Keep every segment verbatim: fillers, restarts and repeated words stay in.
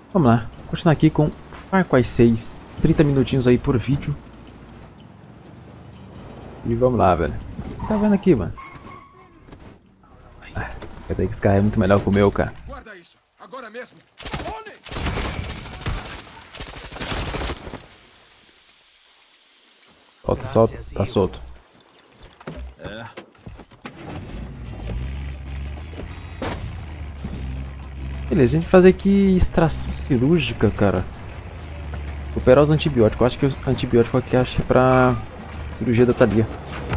Vamos lá, continuar aqui com Far Cry seis. trinta minutinhos aí por vídeo. E vamos lá, velho. O que tá vendo aqui, mano? Ah, cadê que esse carro é muito melhor que o meu, cara? Guarda isso, agora mesmo. Solta, solta, tá solto. É. Beleza, a gente fazer aqui extração cirúrgica, cara. Operar os antibióticos. Eu acho que o antibiótico aqui acho que é pra cirurgia da Thalia.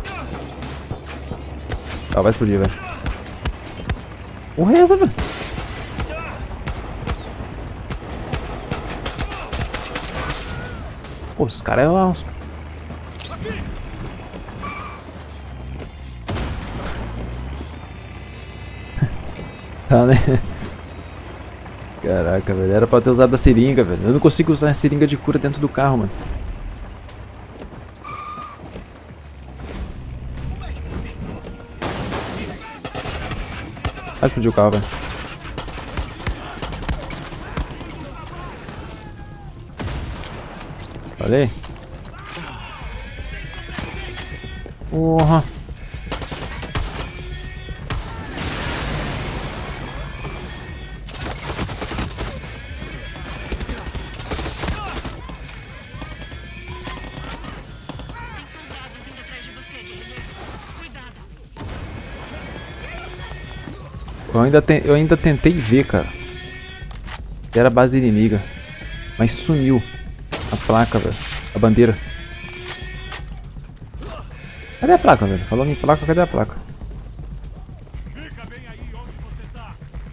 Ah, vai explodir, velho. Porra é essa, velho? Pô, os caras é uns... Tá, né? Caraca, velho. Era pra ter usado a seringa, velho. Eu não consigo usar a seringa de cura dentro do carro, mano. Vai explodir o carro, velho. Falei? Porra. Eu ainda, te, eu ainda tentei ver, cara. Que era a base inimiga. Mas sumiu a placa, velho. A bandeira. Cadê a placa, velho? Falando em placa, cadê a placa? Fica bem aí onde você tá.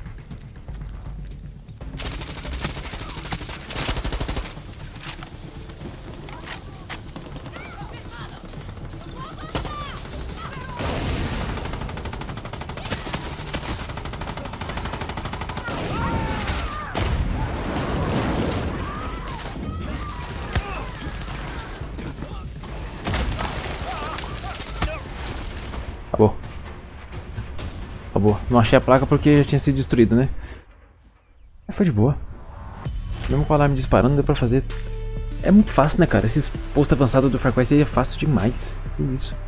Acabou. Acabou. Não achei a placa porque já tinha sido destruída, né? Mas foi de boa. Mesmo com o alarme disparando, deu pra fazer. É muito fácil, né, cara? Esses posts avançados do Far Cry seria fácil demais. Que isso?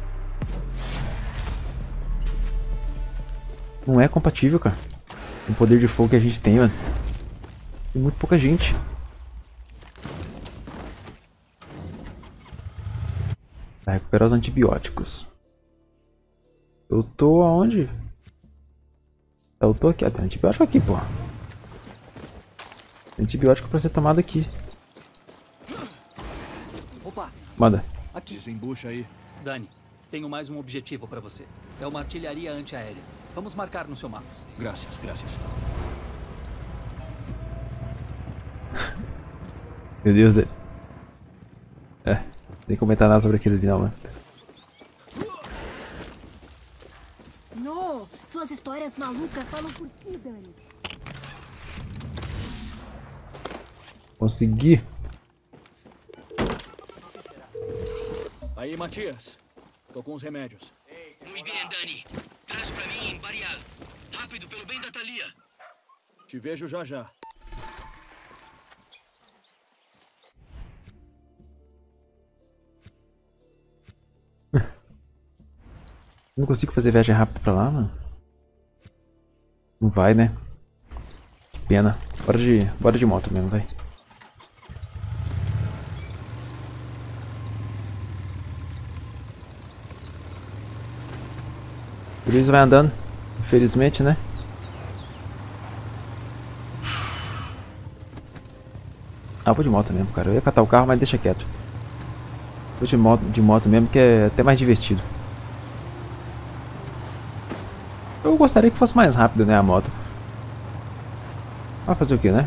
Não é compatível, cara. Com o poder de fogo que a gente tem, mano. Tem muito pouca gente. Vai recuperar os antibióticos. Eu tô aonde? Eu tô aqui. Ah, tem antibiótico aqui, pô. Tem antibiótico pra ser tomado aqui. Opa, Manda. aqui. Desembucha aí. Dani, tenho mais um objetivo pra você. É uma artilharia antiaérea. Vamos marcar no seu mapa. Graças, graças. Meu Deus, é. É, nem comentar nada sobre aquilo ali não, mano. No, suas histórias malucas falam por ti, Dani. Consegui. Aí, Matias. Tô com os remédios. Muito bem, Dani. Traz pra mim, Barial. Rápido, pelo bem da Thalia. Te vejo já já. Não consigo fazer viagem rápida pra lá, mano. Não vai, né? Que pena. Bora de, bora de moto mesmo, vai. O Luiz vai andando. Infelizmente, né? Ah, vou de moto mesmo, cara. Eu ia catar o carro, mas deixa quieto. Vou de moto, de moto mesmo, que é até mais divertido. Eu gostaria que fosse mais rápido, né, a moto. Vai fazer o que, né?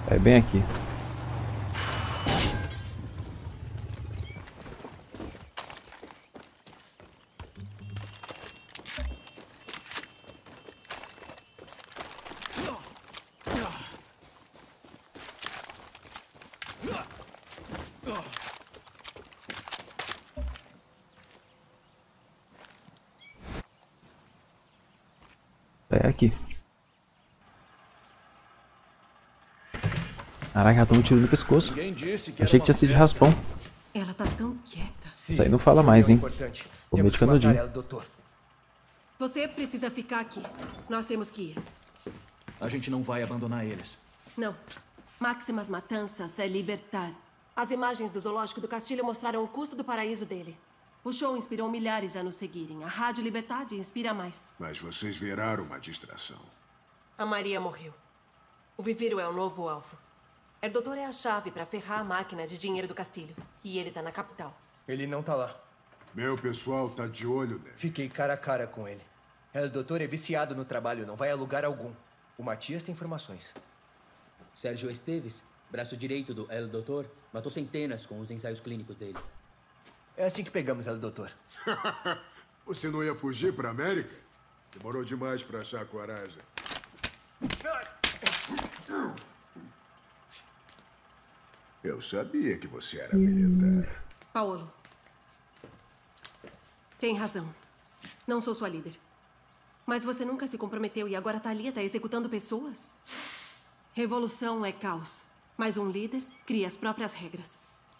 É bem aqui. É aqui. Caraca, ela tomou um tiro no pescoço. Ninguém disse que Achei era que tinha uma sido de festa. raspão. Ela tá tão quieta. Isso aí não fala mais, hein? O medo de canudinho. ela, doutor. Você precisa ficar aqui. Nós temos que ir. A gente não vai abandonar eles. Não. Máximas Matanças é libertar. As imagens do zoológico do Castilho mostraram o custo do paraíso dele. O show inspirou milhares a nos seguirem. A Rádio Liberdade inspira mais. Mas vocês viraram uma distração. A Maria morreu. O Viviro é o novo alvo. O doutor é a chave para ferrar a máquina de dinheiro do Castilho. E ele tá na capital. Ele não tá lá. Meu pessoal tá de olho nele. Fiquei cara a cara com ele. El doutor é viciado no trabalho, não vai a lugar algum. O Matias tem informações. Sérgio Esteves, braço direito do El Doutor, matou centenas com os ensaios clínicos dele. É assim que pegamos El doutor. Você não ia fugir pra América? Demorou demais pra achar coragem. Eu sabia que você era militar. Paolo. Tem razão. Não sou sua líder. Mas você nunca se comprometeu e agora Thalia tá executando pessoas? Revolução é caos. Mas um líder cria as próprias regras.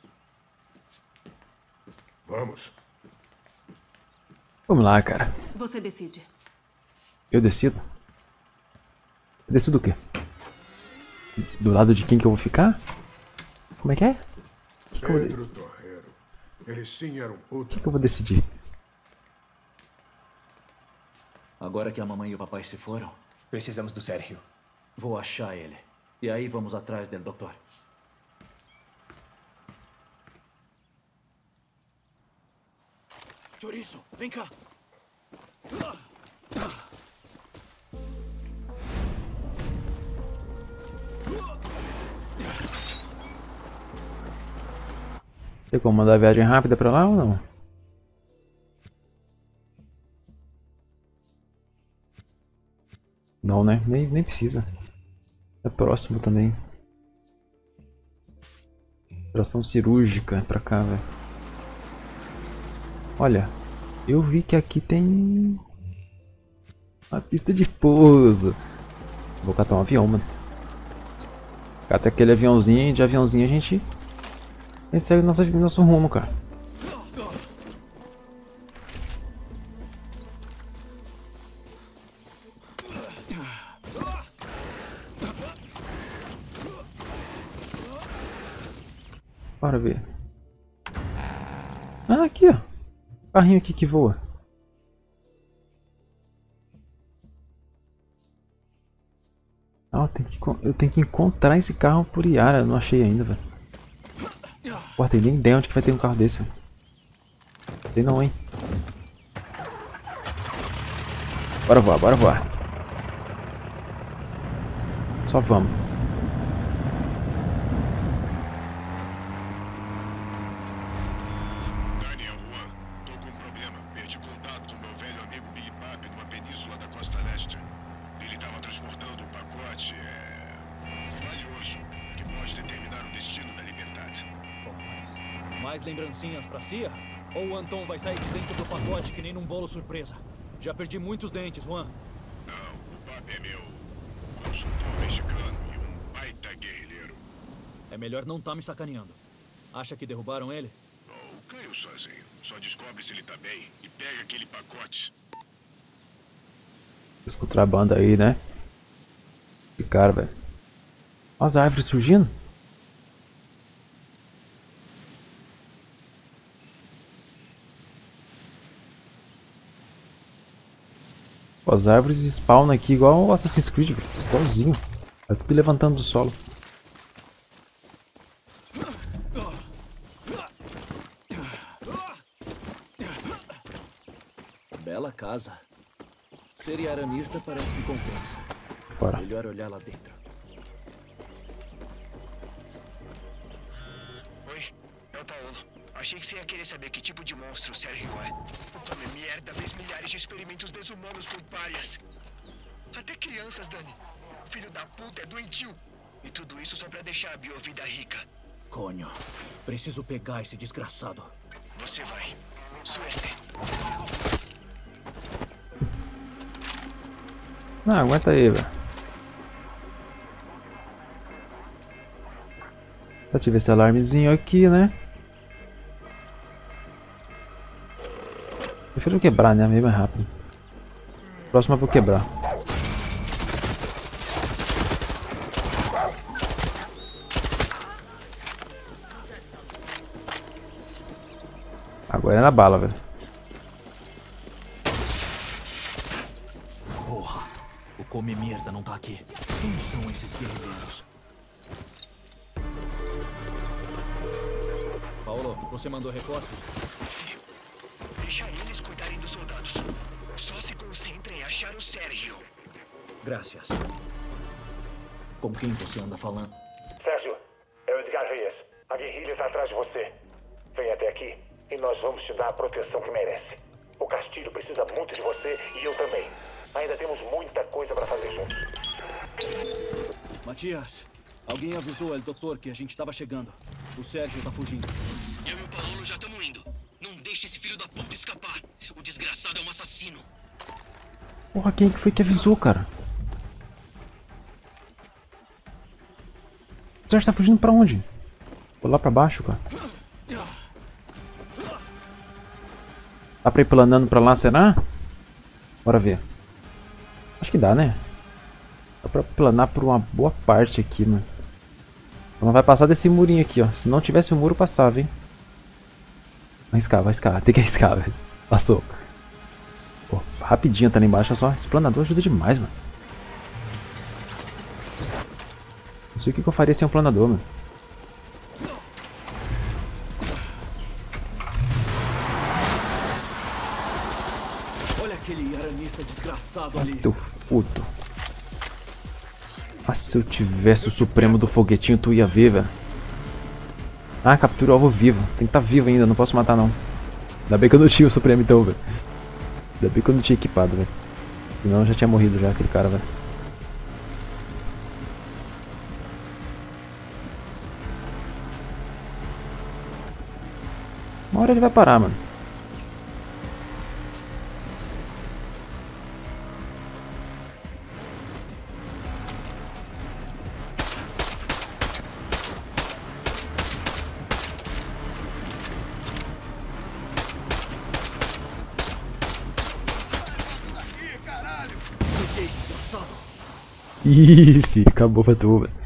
Vamos. Vamos lá, cara. Você decide. Eu decido? Eu decido o quê? Do lado de quem que eu vou ficar? Como é que é? O que, que, eu, vou... Pedro Torreiro. Ele sim era um puto. que, que eu vou decidir? Agora que a mamãe e o papai se foram, Precisamos do Sérgio. vou achar ele. E aí vamos atrás dele, doutor. Chouriço, vem cá. Tem como mandar a viagem rápida pra lá ou não? Não, né? Nem, nem precisa. É próximo também. Operação cirúrgica pra cá, velho. Olha, eu vi que aqui tem uma pista de pouso. Vou catar um avião, mano. Cata aquele aviãozinho e de aviãozinho a gente... A gente segue nosso, nosso rumo, cara. Bora ver. Ah, aqui, ó. Carrinho aqui que voa. Ah, eu tenho que, eu tenho que encontrar esse carro por Yara. Eu não achei ainda, velho. Pô, tem nem ideia onde que vai ter um carro desse, velho. Tem não, hein. Bora voar, bora voar. Só vamos. Daniel Juan, tô com um problema. Perdi contato com meu velho amigo Big Papi numa península da costa leste. Ele tava transportando um pacote, é... valioso, que pode determinar o destino da liberdade. Mais lembrancinhas pra Cia? Ou o Anton vai sair de dentro do pacote que nem num bolo surpresa? Já perdi muitos dentes, Juan. Não, o Papi é meu consultor mexicano e um baita guerrilheiro. É melhor não tá me sacaneando. Acha que derrubaram ele? Ou caiu sozinho. Só descobre se ele tá bem e pega aquele pacote. Esse contrabando aí, né? Que cara, velho. Olha as árvores surgindo. As árvores spawnam aqui igual o Assassin's Creed, igualzinho. Tá tudo levantando do solo. Bela casa. Ser aranista parece que compensa. Bora. Melhor olhar lá dentro. Paolo. Achei que você ia querer saber que tipo de monstro o Sérgio é. O Come Merda fez milhares de experimentos desumanos com párias. Até crianças, Dani. O filho da puta é doentio. E tudo isso só pra deixar a Biovida rica. Conho, preciso pegar esse desgraçado. Você vai. Suerte. Não, aguenta aí, velho. Só tive esse alarmezinho aqui, né? Prefiro quebrar, né? Meio mais rápido. Próximo eu vou quebrar. Agora é na bala, velho. Porra, o Come Merda não tá aqui. Quem são esses guerreiros? Paulo, você mandou reforços? Sim. Deixa eles cuidarem dos soldados. Só se concentrem em achar o Sérgio. Graças. Com quem você anda falando? Sérgio, é o Edgar Reyes. A guerrilha está atrás de você. Vem até aqui e nós vamos te dar a proteção que merece. O Castilho precisa muito de você e eu também. Ainda temos muita coisa para fazer juntos. Matias, alguém avisou o doutor que a gente estava chegando. O Sérgio tá fugindo. Eu e o Paolo já estamos indo. Não deixe esse filho da puta escapar. O desgraçado é um assassino. Porra, quem que foi que avisou, cara? O Sérgio tá fugindo pra onde? Vou lá pra baixo, cara. Dá pra ir planando pra lá, será? Bora ver. Acho que dá, né? Dá pra planar por uma boa parte aqui, mano. Não vai passar desse murinho aqui, ó. Se não tivesse o muro, passava, hein? Vai escavar, vai escavar. Tem que escavar, velho. Passou. Pô, rapidinho tá ali embaixo, só. Esse planador ajuda demais, mano. Não sei o que eu faria sem um planador, mano. Olha aquele aranista desgraçado ali. Teu puto. Ah, se eu tivesse o Supremo do foguetinho, tu ia ver, velho. Ah, captura o alvo vivo. Tem que estar vivo ainda, não posso matar não. Ainda bem que eu não tinha o Supremo então, velho. Ainda bem que eu não tinha equipado, velho. Senão já tinha morrido já aquele cara, velho. Uma hora ele vai parar, mano. Ih, filho, acabou pra tu, velho.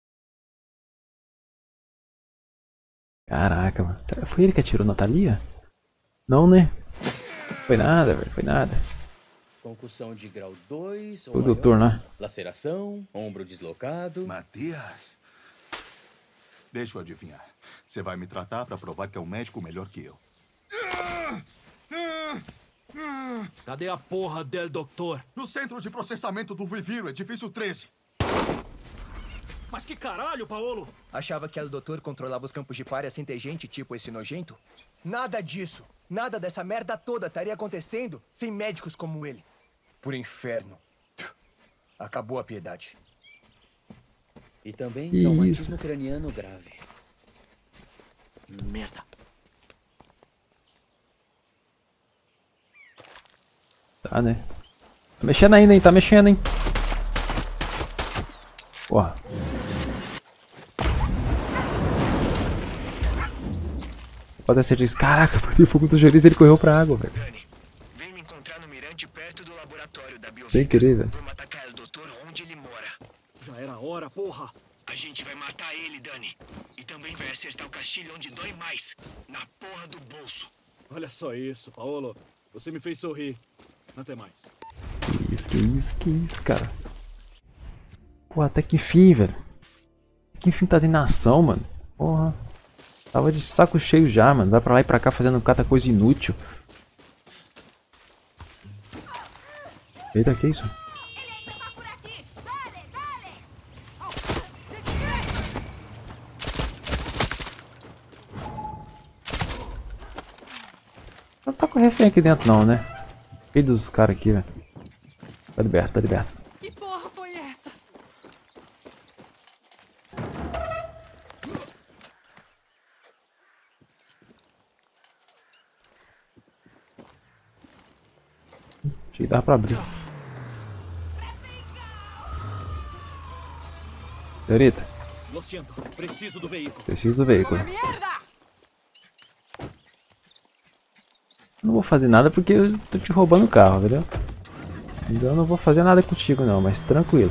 Caraca, mano. Foi ele que atirou na Thalia? Não, né? Foi nada, velho. Foi nada. Concussão de grau dois. O doutor, né? Laceração, ombro deslocado. Matias. Deixa eu adivinhar. Você vai me tratar pra provar que é um médico melhor que eu. Cadê a porra del doutor? No centro de processamento do Viviro, edifício treze. Mas que caralho, Paolo? Achava que o doutor controlava os campos de pária sem ter gente tipo esse nojento? Nada disso. Nada dessa merda toda estaria acontecendo sem médicos como ele. Por inferno. Acabou a piedade. E também Isso. traumatismo craniano grave. Merda. Tá, né? Tá mexendo ainda, hein? Tá mexendo, hein? Porra. Pode ser disso. Caraca, o fogo do Joriz, ele correu pra água, velho. Dani, vem me encontrar no mirante perto do laboratório da Biovida. Sem querer, velho. Vamos atacar o doutor onde ele mora. Já era a hora, porra. A gente vai matar ele, Dani. E também vai acertar o Castilho onde dói mais. Na porra do bolso. Olha só isso, Paolo. Você me fez sorrir. Até mais. Que isso, que isso, que isso, cara. Pô, até que enfim, velho. Que enfim tá de nação, mano. Porra. Tava de saco cheio já, mano. Vai pra lá e pra cá fazendo cada coisa inútil. Eita, que isso? com refém aqui dentro não, né? Filho dos caras aqui, velho. Tá liberto, tá liberto. Que porra foi essa? Achei que dava pra abrir. Senhorita. Lo siento, preciso do veículo. Preciso do veículo. Não vou fazer nada porque eu tô te roubando o carro, entendeu? Então eu não vou fazer nada contigo não, mas tranquilo.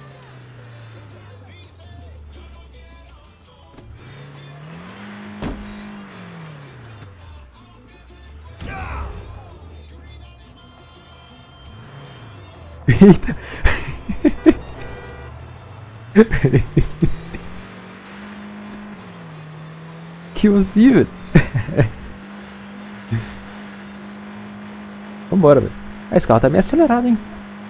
Eita! Que possível! Vambora, velho. Ah, esse carro tá meio acelerado, hein?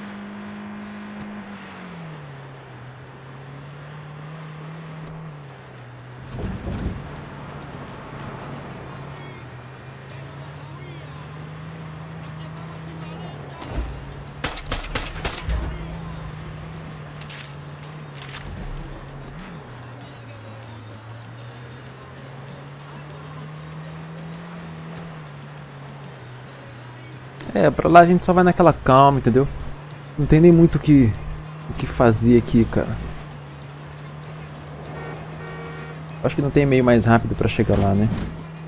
É, pra lá a gente só vai naquela calma, entendeu? Não tem nem muito o que, o que fazer aqui, cara. Acho que não tem meio mais rápido pra chegar lá, né?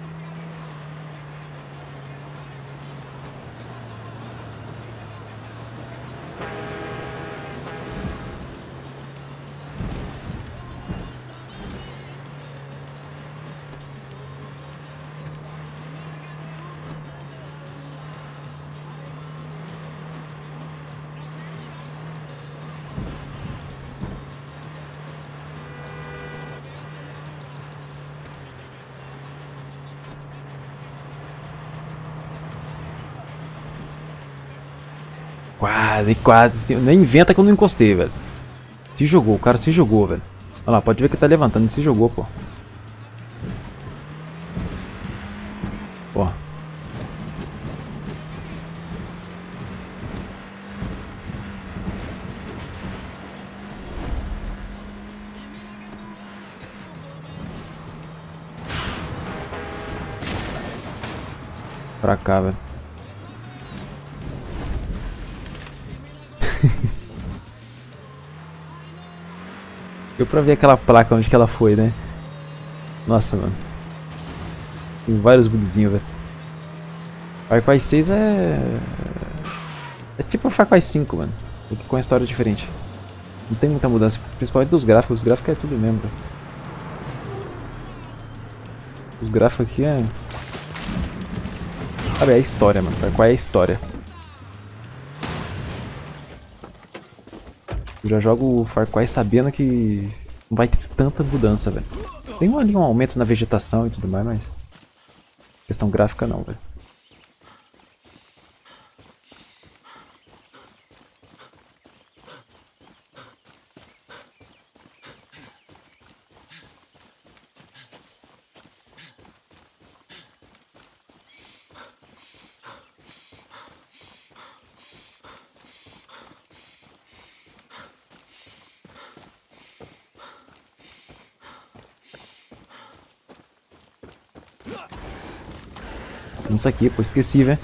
Quase, quase. Nem inventa que eu não encostei, velho. Se jogou, o cara se jogou, velho. Olha lá, pode ver que tá levantando. Ele se jogou, pô. Pô. Pra cá, velho. Deu pra ver aquela placa onde que ela foi, né? Nossa, mano. Tem vários bugzinhos, velho. Far Cry seis é... É tipo o Far Cry cinco, mano. Só que com uma história diferente. Não tem muita mudança, principalmente dos gráficos. Os gráficos é tudo mesmo, velho. Os gráficos aqui é... Sabe, é a história, mano. Far Cry é a história. Eu já jogo o Far Cry sabendo que não vai ter tanta mudança, velho. Tem ali um aumento na vegetação e tudo mais, mas... Questão gráfica não, velho. Isso aqui, pô, esqueci, velho.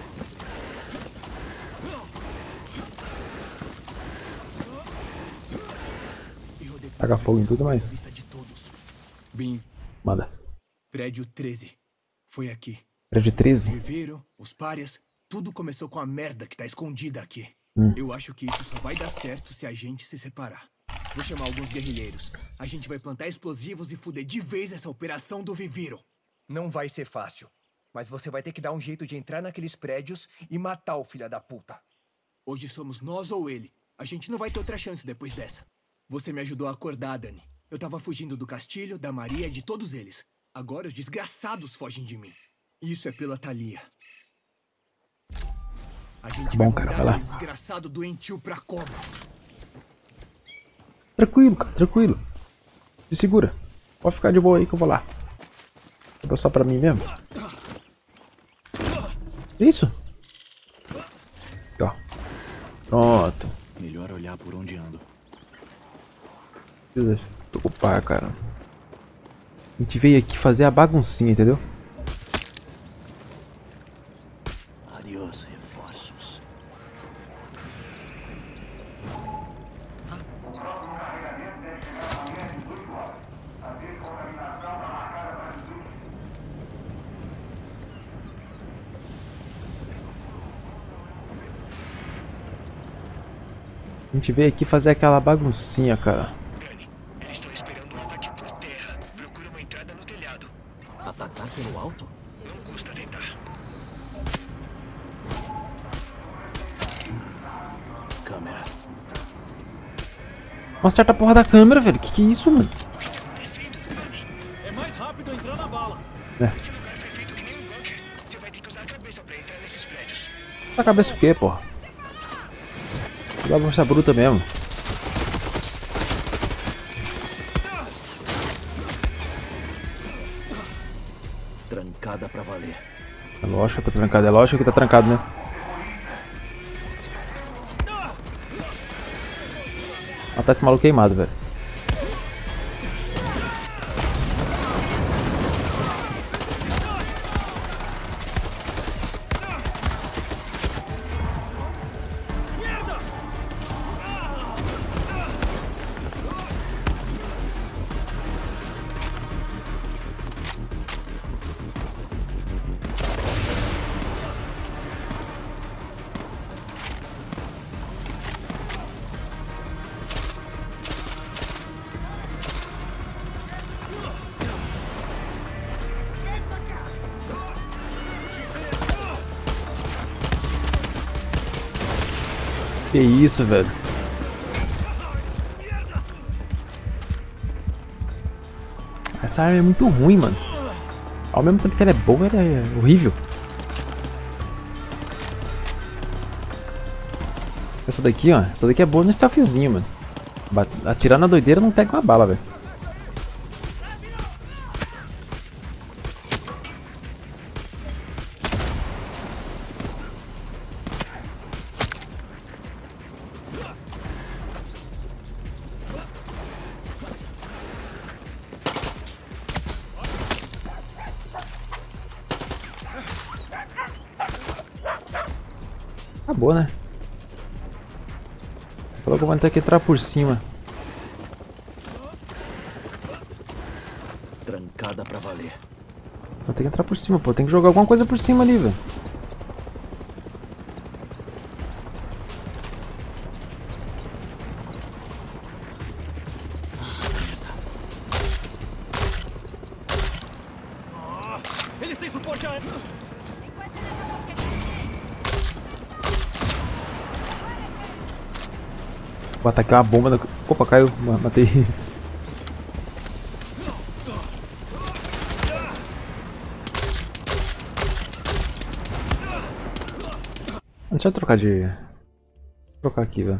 Taca fogo em tudo, mas... Bem, Manda. prédio treze. Foi aqui. Prédio treze? Viveiro, os párias, tudo começou com a merda que tá escondida aqui. Hum. Eu acho que isso só vai dar certo se a gente se separar. Vou chamar alguns guerrilheiros. A gente vai plantar explosivos e fuder de vez essa operação do Viviro. Não vai ser fácil. Mas você vai ter que dar um jeito de entrar naqueles prédios e matar o filho da puta. Hoje somos nós ou ele. A gente não vai ter outra chance depois dessa. Você me ajudou a acordar, Dani. Eu tava fugindo do Castilho, da Maria e de todos eles. Agora os desgraçados fogem de mim. Isso é pela Thalia. A gente Bom, vai cara, mandar vai lá. o desgraçado doentio pra cova. Tranquilo, cara, tranquilo. Se segura. Pode ficar de boa aí que eu vou lá. Sobrou só pra mim mesmo. Isso? Aqui, ó. Pronto. Melhor olhar por onde ando. Não precisa se preocupar, cara. A gente veio aqui fazer a baguncinha, entendeu? Adiós, reforços. A gente veio aqui fazer aquela baguncinha, cara. Dani, eles estão esperando algo aqui por terra. Procura uma entrada no telhado. Atacar pelo alto? Não custa tentar. Câmera. Não acerta a porra da câmera, velho. Que que é isso, mano? É mais rápido entrar na bala. É. Esse lugar foi feito que nem um bunker. Você vai ter que usar a cabeça pra entrar nesses prédios. Na cabeça o quê, porra? Dá força bruta mesmo. Trancada pra valer. É lógico que tá trancado, é lógico que tá trancado, né? Matar esse maluco queimado, velho. Que isso, velho? Essa arma é muito ruim, mano. Ao mesmo tempo que ela é boa, ela é horrível. Essa daqui, ó. Essa daqui é boa no stealthzinho, mano. Atirar na doideira não pega uma bala, velho. Acabou, né? Falou que eu vou ter que entrar por cima. Trancada pra valer. Vou ter que entrar por cima, pô. Tem que jogar alguma coisa por cima ali, velho. Eles têm suporte aéreo. Vou atacar uma bomba. No... Opa, caiu. Matei. Deixa eu trocar de... Vou trocar aqui, velho.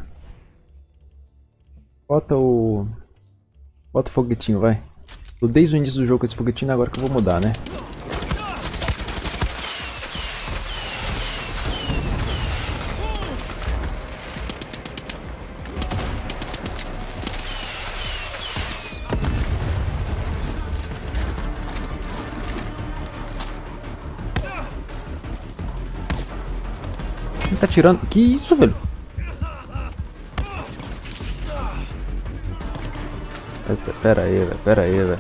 Bota o... Bota o foguetinho, vai. Tô desde o início do jogo com esse foguetinho, agora que eu vou mudar, né? Quem tá tirando? Que isso, velho? Pera aí, velho. Pera aí, velho.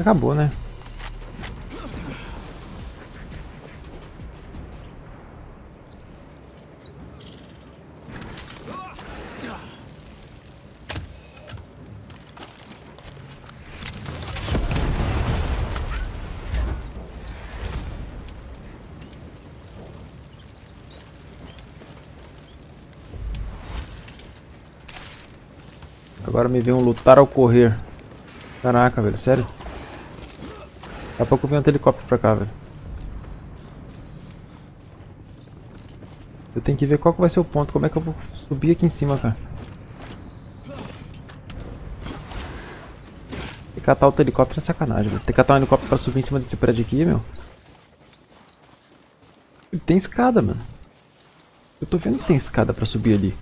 Acabou, né? Agora me vê um lutar ao correr. Caraca, velho, sério? Daqui a pouco vem um helicóptero pra cá, velho. Eu tenho que ver qual que vai ser o ponto. Como é que eu vou subir aqui em cima, cara? Tem que catar outro helicóptero é sacanagem, velho. Tem que catar um helicóptero pra subir em cima desse prédio aqui, meu. E tem escada, mano. Eu tô vendo que tem escada pra subir ali.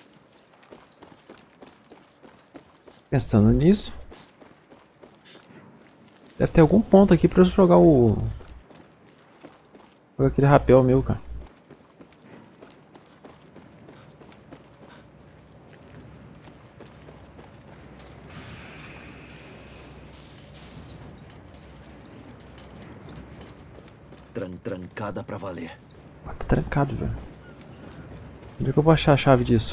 Pensando nisso, deve ter algum ponto aqui pra eu jogar o... Jogar aquele rapel meu, cara. Tran trancada pra valer. Ah, tá trancado, velho. Onde é que eu vou achar a chave disso?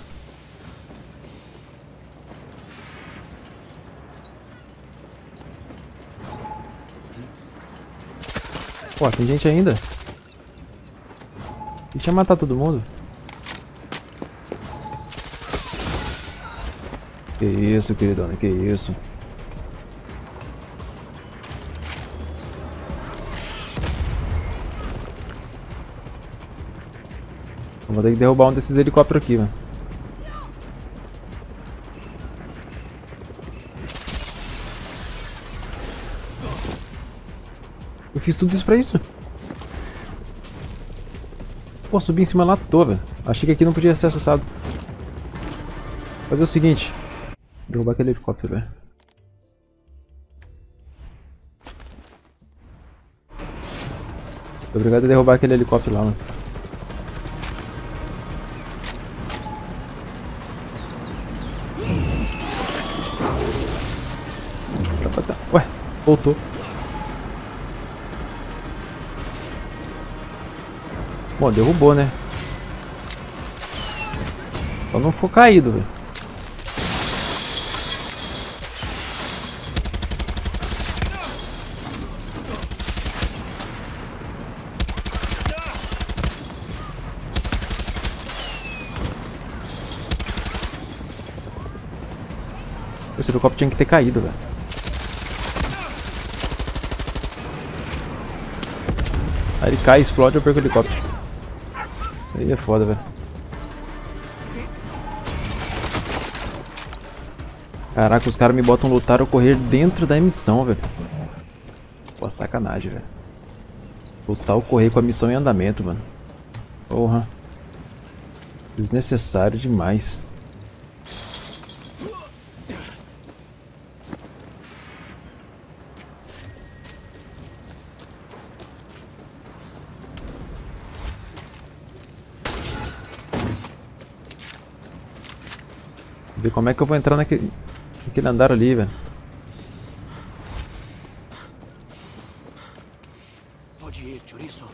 Pô, tem gente ainda? E tinha matar todo mundo? Que isso, queridona, que isso? Eu vou ter que derrubar um desses helicópteros aqui, mano. Eu fiz tudo isso pra isso? Pô, subi em cima lá toda, velho. Achei que aqui não podia ser acessado. Vou fazer o seguinte. Derrubar aquele helicóptero, velho. Obrigado a derrubar aquele helicóptero lá, mano. Ué, voltou. Bom, derrubou, né? Só não for caído, velho. Esse helicóptero tinha que ter caído, velho. Aí ele cai, explode, eu perco o helicóptero. Aí é foda, velho. Caraca, os caras me botam lutar ou correr dentro da missão, velho. Pô, sacanagem, velho. Lutar ou correr com a missão em andamento, mano. Porra. Desnecessário demais. Ver como é que eu vou entrar naquele, naquele andar ali, velho. Pode ir, chouriço.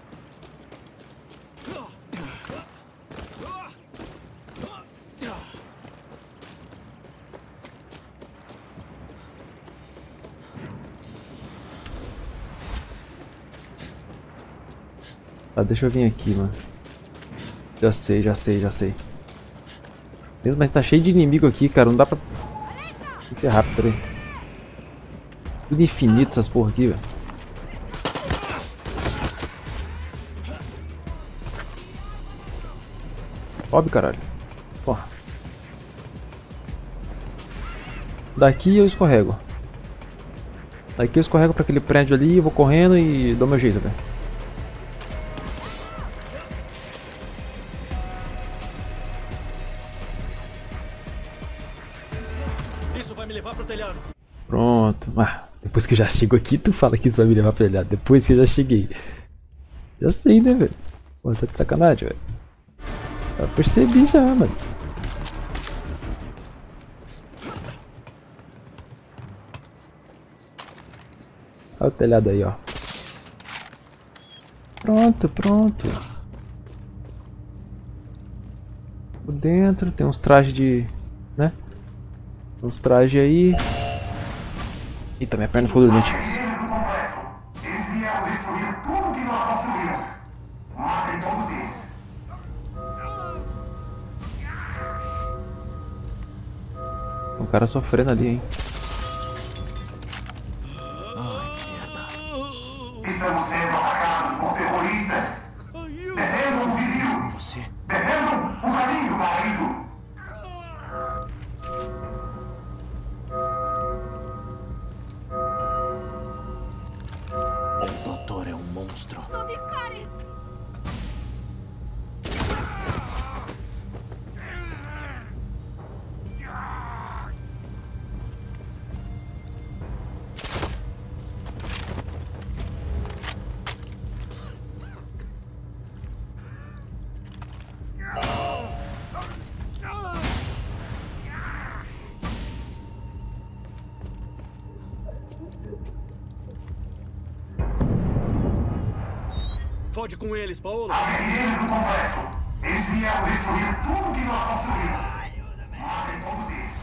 Tá, deixa eu vir aqui, mano. Já sei, já sei, já sei. Mesmo, mas tá cheio de inimigo aqui, cara. Não dá pra... Tem que ser rápido, peraí. Tudo infinito essas porra aqui, velho. Sobe, caralho. Porra. Daqui eu escorrego. Daqui eu escorrego pra aquele prédio ali, eu vou correndo e dou meu jeito, velho. Pronto. Ah, depois que eu já chego aqui, tu fala que isso vai me levar pro telhado. Depois que eu já cheguei. Já sei, né, velho? Pô, tá de sacanagem, velho. Já percebi já, mano. Olha o telhado aí, ó. Pronto, pronto. Por dentro tem uns trajes de... né? Uns trajes aí. Eita, minha perna ficou dormente. Eles vieram destruir tudo que nós construímos. Matem todos eles. Um cara sofrendo ali, hein? Estamos sendo atacados por terroristas. Defendam o vizio. Você? Defendam o caminho, paraíso. O doutor é um monstro. Não dispares! Fode com eles, Paolo. Guerreiros do complexo. Eles vieram destruir tudo que nós construímos. Matem todos eles.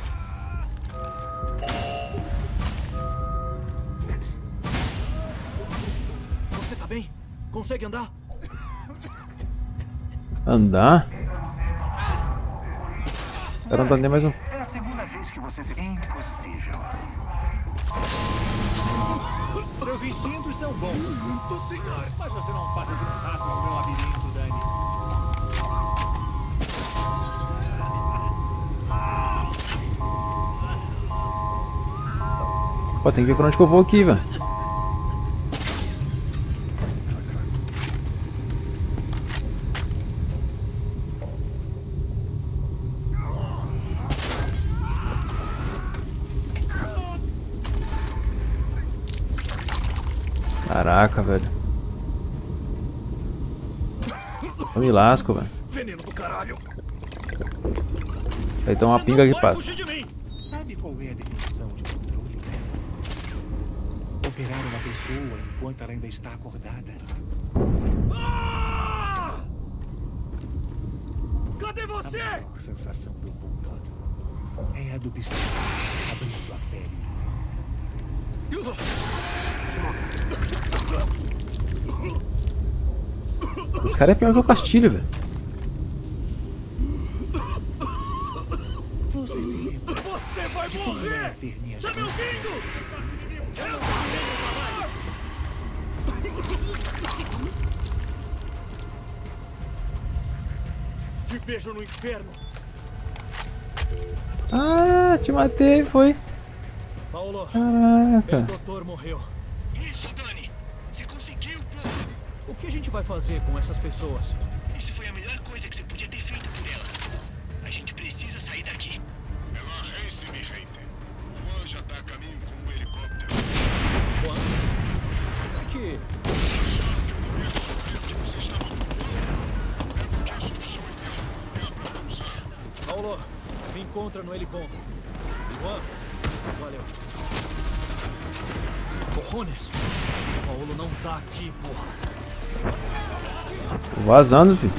Você tá bem? Consegue andar? Andar? Quero andar nem mais um. É a segunda vez que você se... Impossível. Seus instintos são bons. Muito senhor. Mas você não passa de um rato no meu labirinto, Dani. Pô, tem que ver pra onde que eu vou aqui, velho. Caraca, velho. Eu me lasco, velho. Veneno do caralho. Aí tem uma pinga que passa. Sabe qual é a definição de controle? Operar uma pessoa enquanto ela ainda está acordada. Ah! Cadê você? A maior sensação do mundo é a do pistola abrindo a pele. Esse cara é pior que o Castilho, velho. Você se lembra? Você vai de como morrer! era ter minhas Tá me mãos? ouvindo? Eu te vejo no inferno. Ah, te matei, foi. Paulo, Caraca. o doutor morreu. Isso, Dani. Você conseguiu, pô. O que a gente vai fazer com essas pessoas? Isso foi a melhor coisa que você podia ter feito por elas. A gente precisa sair daqui. Ela Race, mi gente. O Juan já tá a caminho com um helicóptero. Juan? Por que? Acharam que eu não ia descobrir o que vocês estavam procurando? É porque a solução é a pra usar. Paulo, me encontra no helicom. Juan, valeu. Corrones, Paulo não tá aqui, porra. Tô vazando, filho.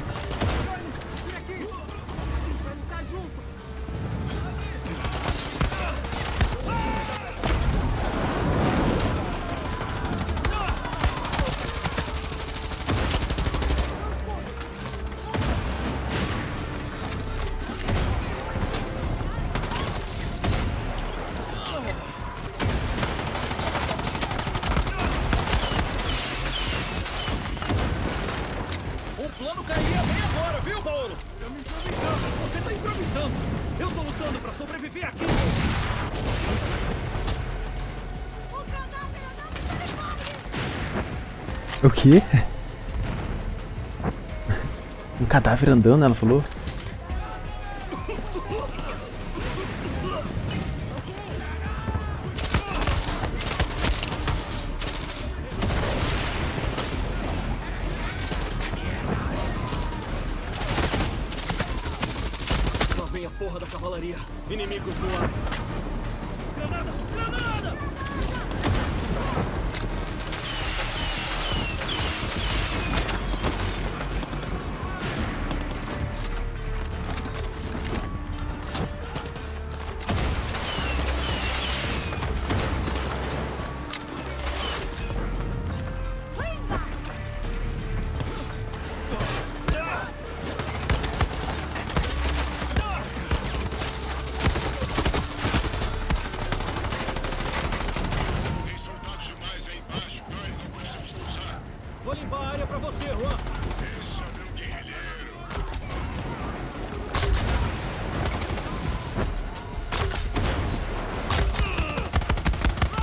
O plano cairia bem agora, viu, Paulo? Eu me improvisando. Você tá improvisando. Eu tô lutando pra sobreviver aqui. O quê? Um cadáver andando, ela falou. Lá vem a porra da cavalaria. Inimigos no ar. Granada! Granada!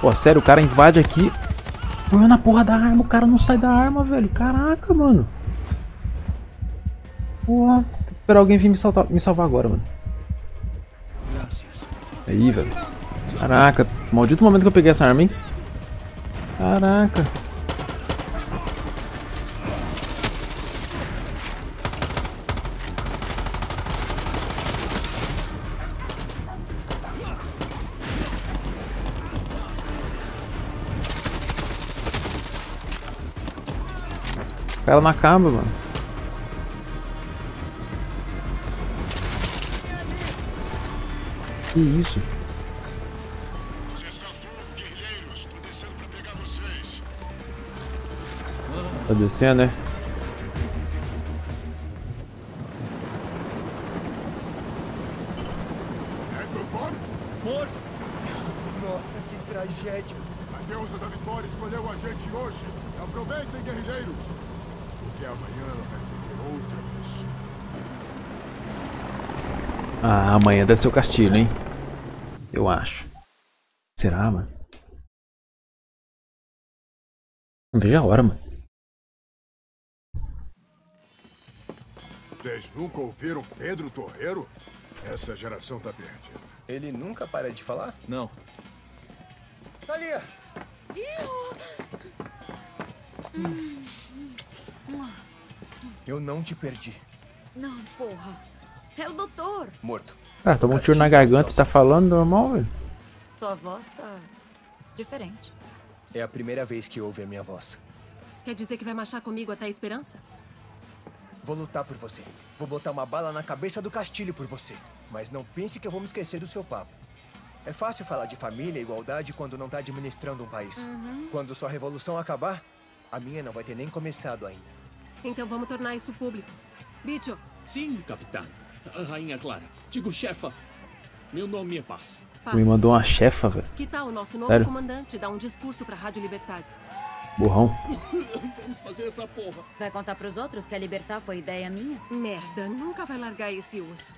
Pô, sério, o cara invade aqui. Põe na porra da arma, o cara não sai da arma, velho. Caraca, mano. Porra. Tem que esperar alguém vir me, saltar, me salvar agora, mano. Aí, velho. Caraca, maldito momento que eu peguei essa arma, hein? Caraca. Ela não acaba, mano. Que isso? Tá descendo, né? Morto! Nossa, que tragédia. A deusa da vitória escolheu a gente hoje. Aproveitem, guerrilheiros. Porque amanhã vai ter outra pessoa. Ah, amanhã deve ser o castilho, hein? Eu acho. Será, mano? Não vejo a hora, mano. Vocês nunca ouviram Pedro Torreiro? Essa geração tá perdida. Ele nunca para de falar? Não. Thalia! Eu não te perdi. Não, porra. É o doutor. Morto. Ah, tomou um tiro na garganta e tá falando normal, velho. Sua voz tá diferente. É a primeira vez que ouve a minha voz. Quer dizer que vai marchar comigo até a esperança? Vou lutar por você. Vou botar uma bala na cabeça do Castilho por você. Mas não pense que eu vou me esquecer do seu papo. É fácil falar de família e igualdade quando não tá administrando um país. Uhum. Quando sua revolução acabar, a minha não vai ter nem começado ainda. Então vamos tornar isso público. Bicho. Sim, capitã. A Rainha Clara. Digo, chefa. Meu nome é Paz. Me mandou uma chefa, velho. Que tal o nosso novo Sério? comandante dar um discurso pra Rádio Libertad? Burrão. Vamos fazer essa porra. Vai contar pros outros que a Libertar foi ideia minha? Merda, nunca vai largar esse osso.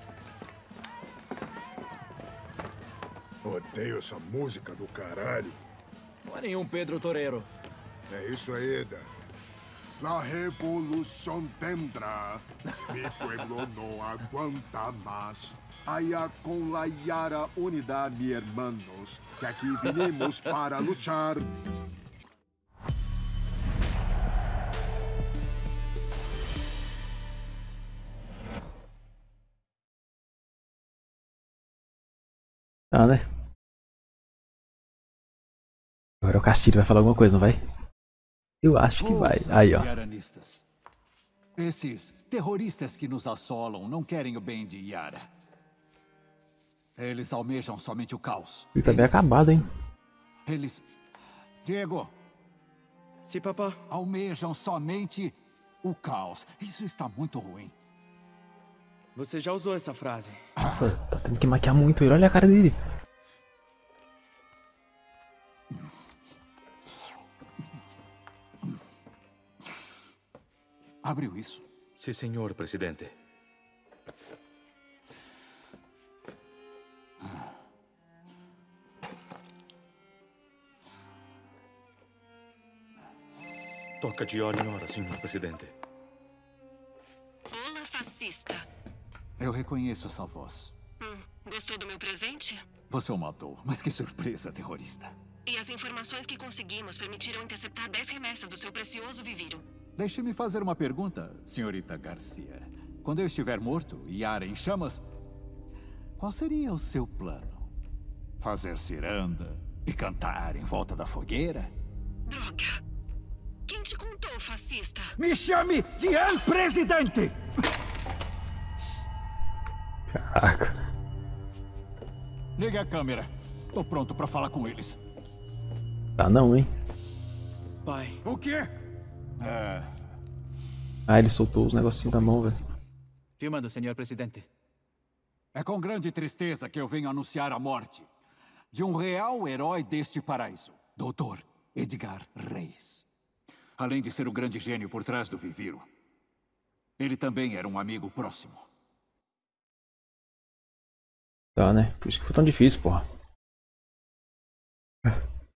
Odeio essa música do caralho. Não é nenhum Pedro Torreiro. É isso aí, Dan. La revolución vendrá. Mi pueblo no aguanta más. Allá con la Yara unidad, mi hermanos, que aquí vinimos para luchar. Tá, né? Agora o Castilho vai falar alguma coisa, não vai? Eu acho que vai. Aí, ó. Yaranistas. Esses terroristas que nos assolam não querem o bem de Yara. Eles almejam somente o caos. Ele tá bem acabado, hein? Eles... Diego. Sim, papá. Almejam somente o caos. Isso está muito ruim. Você já usou essa frase. Nossa, tá tendo que maquiar muito ele. Olha a cara dele. Abriu isso? Sim, senhor, presidente. Toca de hora em hora, senhor presidente. Olá, fascista. Eu reconheço essa voz. Hum, gostou do meu presente? Você o matou, mas que surpresa, terrorista. E as informações que conseguimos permitiram interceptar dez remessas do seu precioso Viviro. Deixe-me fazer uma pergunta, senhorita Garcia. Quando eu estiver morto e Yara em chamas, qual seria o seu plano? Fazer ciranda e cantar em volta da fogueira? Droga. Quem te contou, fascista? Me chame de presidente! Caraca. Ligue a câmera. Tô pronto pra falar com eles. Tá não, hein? Pai. O quê? É... Ah, ele soltou os negocinhos da mão, velho. Filmando, senhor presidente. É com grande tristeza que eu venho anunciar a morte de um real herói deste paraíso, doutor Edgar Reis. Além de ser o grande gênio por trás do Viviro, ele também era um amigo próximo. Tá, né? Por isso que foi tão difícil, porra.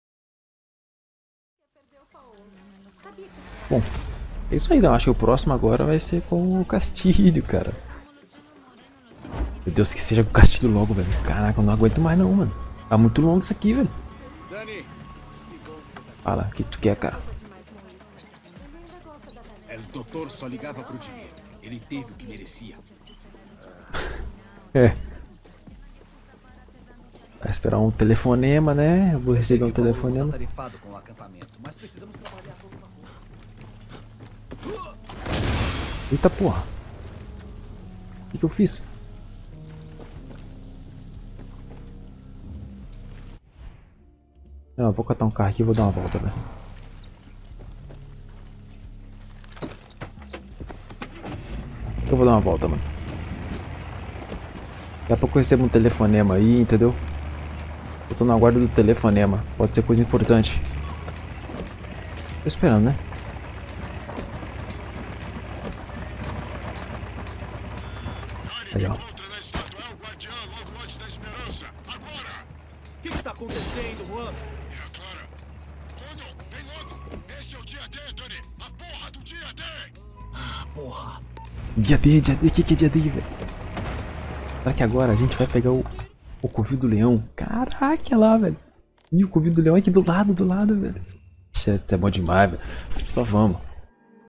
Bom, é isso aí, não. Acho que o próximo agora vai ser com o Castilho, cara. Meu Deus, que seja com o Castilho logo, velho. Caraca, eu não aguento mais não, mano. Tá muito longo isso aqui, velho. Fala, o que tu quer, cara? O doutor só ligava pro dinheiro. Ele teve o que merecia. É. Vai esperar um telefonema, né? Eu vou receber um telefonema. Eita porra. O que, que eu fiz? Não, eu vou catar um carro aqui e vou dar uma volta, né? Eu vou dar uma volta, mano. Daqui a pouco eu recebo um telefonema aí, entendeu? Eu tô na guarda do telefonema. Pode ser coisa importante. Tô esperando, né? Aí, ó. O que que tá acontecendo, Juan? É, Clara. Connor, vem logo. Esse é o dia D, Tony. A porra do dia D. Ah, porra. Dia D, dia D. O que que é dia D, velho? Será que agora a gente vai pegar o, o covil do leão? Caraca, lá, velho. E o covil do leão aqui do lado, do lado, velho. Isso é, isso é bom demais, velho. Só vamos.